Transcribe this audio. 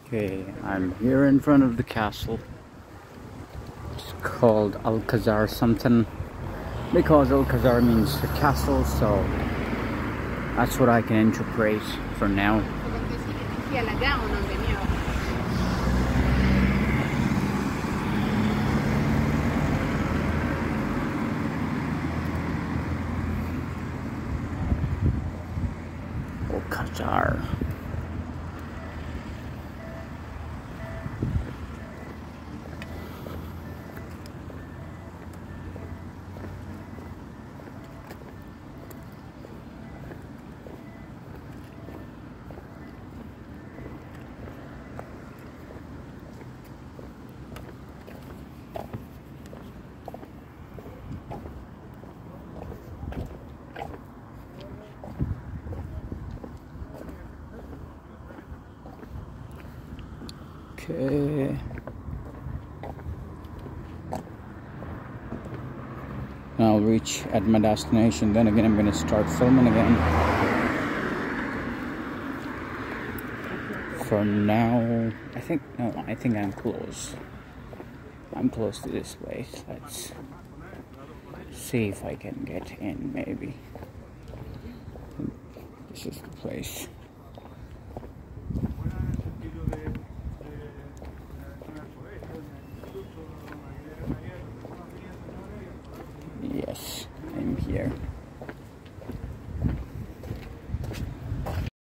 Okay, I'm here in front of the castle. It's called Alcazar something, because Alcazar means the castle, so that's what I can interpret for now. Alcazar. Okay. I'll reach at my destination, then again I'm gonna start filming again. For now, I think I'm close. I'm close to this place. Let's see if I can get in, maybe. This is the place.